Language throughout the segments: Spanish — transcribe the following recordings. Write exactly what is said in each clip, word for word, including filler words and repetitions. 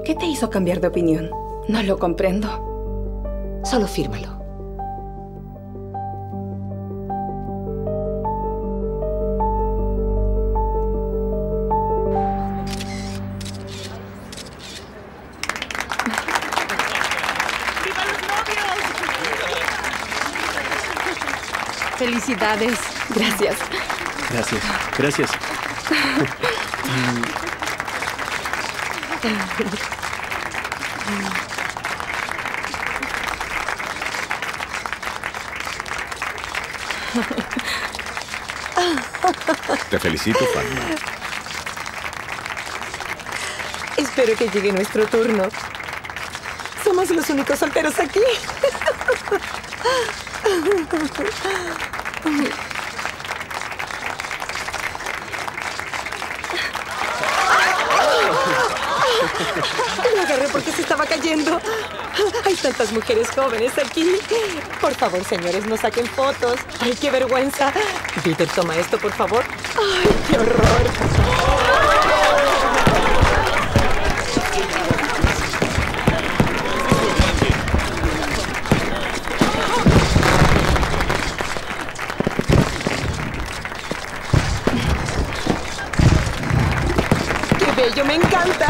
¿Qué te hizo cambiar de opinión? No lo comprendo. Solo fírmalo. Felicidades. Gracias. Gracias. Gracias. Te felicito, Fatma. Espero que llegue nuestro turno. Somos los únicos solteros aquí. Lo agarré porque se estaba cayendo. Hay tantas mujeres jóvenes aquí. Por favor, señores, no saquen fotos. Ay, qué vergüenza. Peter, toma esto, por favor. Ay, qué horror. ¡Qué bello! ¡Me encanta!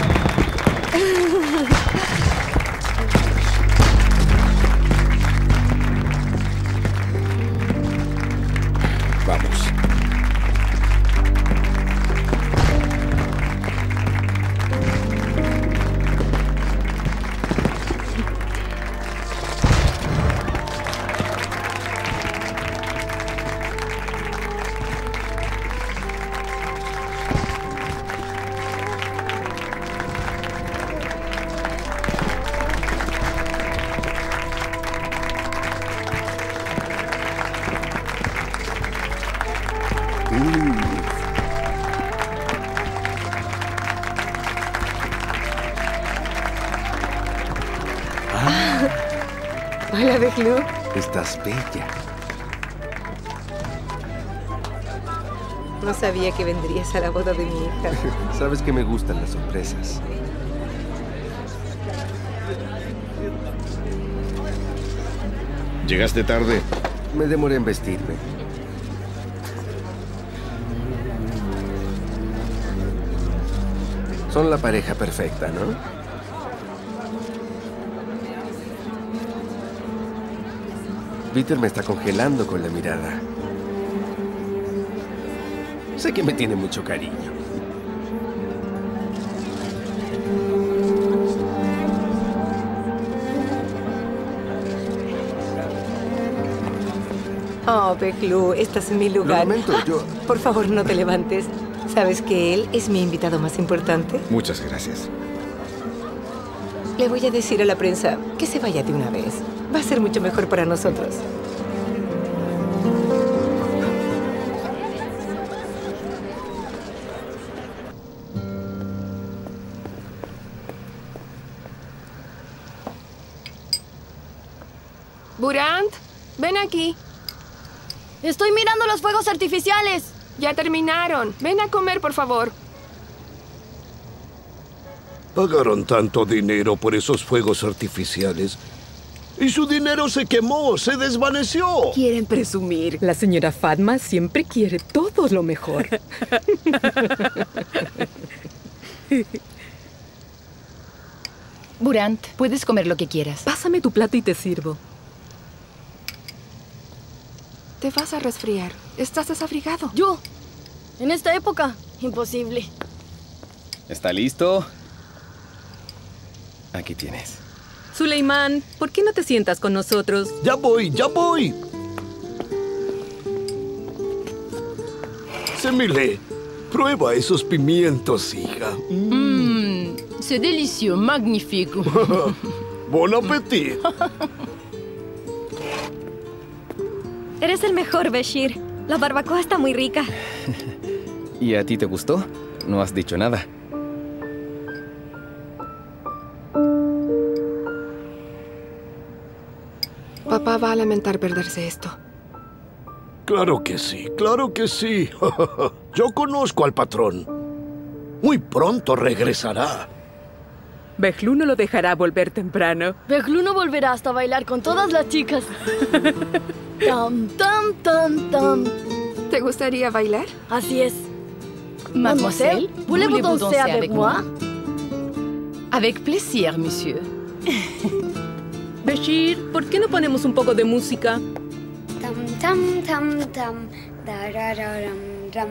Vamos. Hola, Beglu. Estás bella. No sabía que vendrías a la boda de mi hija. Sabes que me gustan las sorpresas. ¿Llegaste tarde? Me demoré en vestirme. Son la pareja perfecta, ¿no? Peter me está congelando con la mirada. Sé que me tiene mucho cariño. Oh, Beglu, estás en mi lugar. Lo lamento, yo... Por favor, no te levantes. ¿Sabes que él es mi invitado más importante? Muchas gracias. Le voy a decir a la prensa que se vaya de una vez. Va a ser mucho mejor para nosotros. Burant, ven aquí. Estoy mirando los fuegos artificiales. Ya terminaron. Ven a comer, por favor. Pagaron tanto dinero por esos fuegos artificiales. Y su dinero se quemó, se desvaneció. Quieren presumir. La señora Fatma siempre quiere todo lo mejor. Burant, puedes comer lo que quieras. Pásame tu plato y te sirvo. Te vas a resfriar. Estás desabrigado. Yo, en esta época, imposible. ¿Está listo? Aquí tienes. Suleimán, ¿por qué no te sientas con nosotros? Ya voy, ya voy. Semile, prueba esos pimientos, hija. Mmm, c'est délicieux, magnifique. Bon appétit. Eres el mejor, Bashir. La barbacoa está muy rica. ¿Y a ti te gustó? No has dicho nada. Papá va a lamentar perderse esto. Claro que sí, claro que sí. Yo conozco al patrón. Muy pronto regresará. Behlu no lo dejará volver temprano. Behlu no volverá hasta bailar con todas las chicas. Tam, tam, tam, tam. ¿Te gustaría bailar? Así es. Mademoiselle, voulez-vous danser avec moi? Avec plaisir, monsieur. Bashir, ¿por qué no ponemos un poco de música? Tam, tam, tam, tam. Darararam, ram.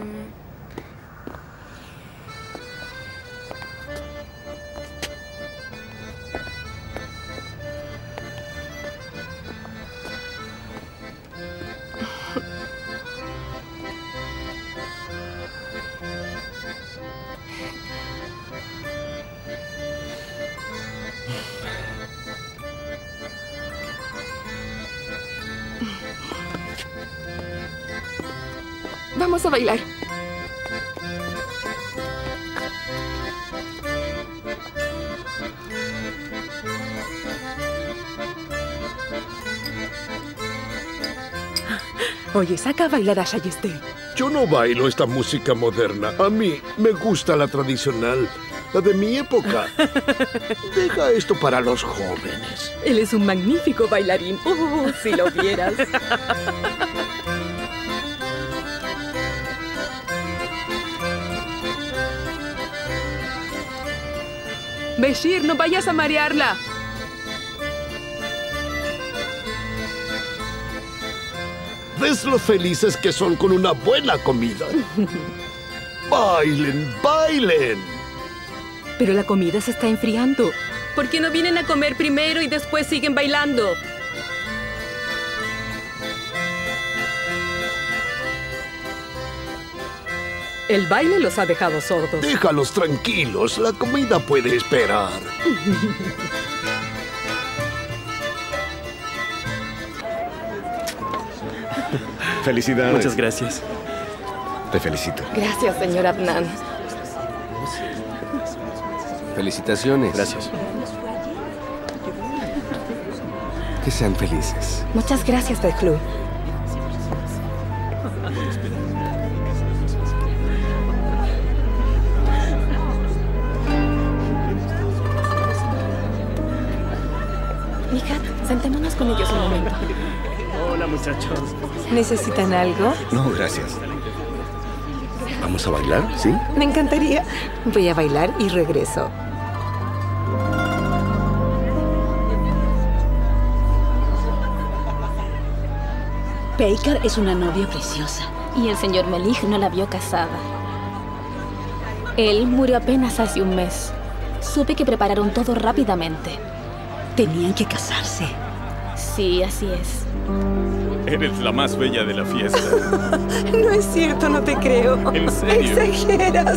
Vamos a bailar. Oye, saca a bailar a Shayeste. Yo no bailo esta música moderna. A mí me gusta la tradicional, la de mi época. Deja esto para los jóvenes. Él es un magnífico bailarín. ¡Uh, si lo vieras! Bashir, no vayas a marearla. ¿Ves lo felices que son con una buena comida? ¡Bailen, bailen! Pero la comida se está enfriando. ¿Por qué no vienen a comer primero y después siguen bailando? El baile los ha dejado sordos. Déjalos tranquilos, la comida puede esperar. Felicidades. Muchas gracias. Te felicito. Gracias, señor Adnan. Felicitaciones. Gracias. Que sean felices. Muchas gracias, Behlu. Nihat, sentémonos con ellos un momento. Hola, muchachos. ¿Necesitan algo? No, gracias. ¿Vamos a bailar? ¿Sí? Me encantaría. Voy a bailar y regreso. Peykar es una novia preciosa. Y el señor Melich no la vio casada. Él murió apenas hace un mes. Supe que prepararon todo rápidamente. Tenían que casarse. Sí, así es. Eres la más bella de la fiesta. No es cierto, no te creo. ¿En serio? Exageras.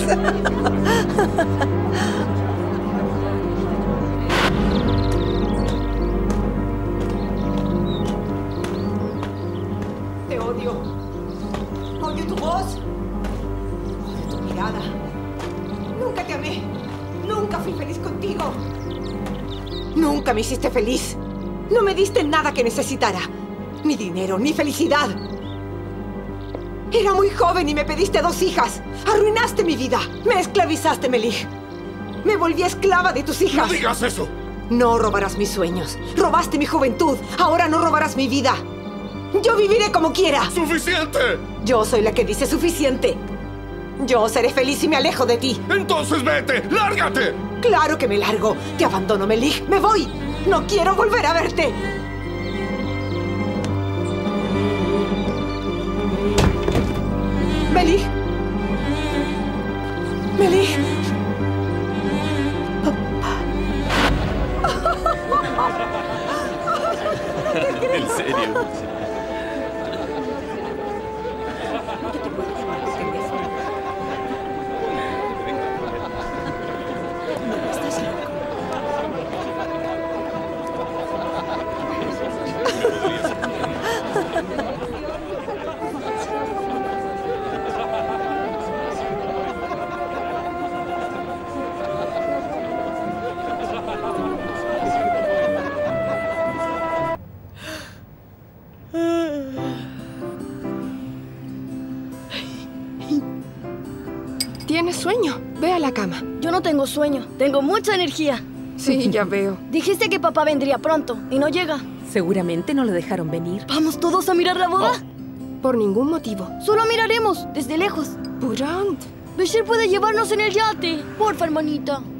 Te odio. Odio tu voz. Odio tu mirada. Nunca te amé. Nunca fui feliz contigo. Nunca me hiciste feliz. No me diste nada que necesitara. Ni dinero, ni felicidad. Era muy joven y me pediste dos hijas. Arruinaste mi vida. Me esclavizaste, Melich. Me volví esclava de tus hijas. ¡No digas eso! No robarás mis sueños. Robaste mi juventud. Ahora no robarás mi vida. Yo viviré como quiera. ¡Suficiente! Yo soy la que dice suficiente. Yo seré feliz si me alejo de ti. ¡Entonces vete! ¡Lárgate! Claro que me largo. Te abandono, Melich. Me voy. No quiero volver a verte. Melich. Melich. En serio. ¿Tienes sueño? Ve a la cama. Yo no tengo sueño. Tengo mucha energía. Sí, ya veo. Dijiste que papá vendría pronto y no llega. Seguramente no lo dejaron venir. ¿Vamos todos a mirar la boda? Oh, por ningún motivo. Solo miraremos, desde lejos. Burant. Bashir puede llevarnos en el yate. Porfa, hermanita.